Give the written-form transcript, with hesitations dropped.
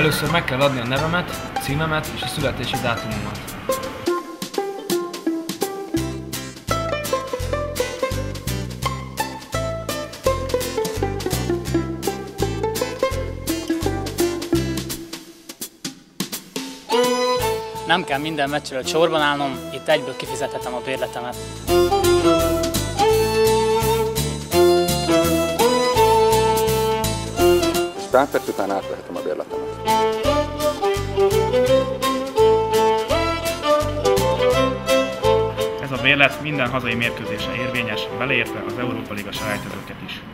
Először meg kell adni a nevemet, címemet és a születési dátumomat. Nem kell minden meccs előtt sorban állnom, itt egyből kifizethetem a bérletemet. És pár perc után átvehetem a bérletemet. Ez a bérlet minden hazai mérkőzésre érvényes, beleértve az Európa Liga selejtezőket is.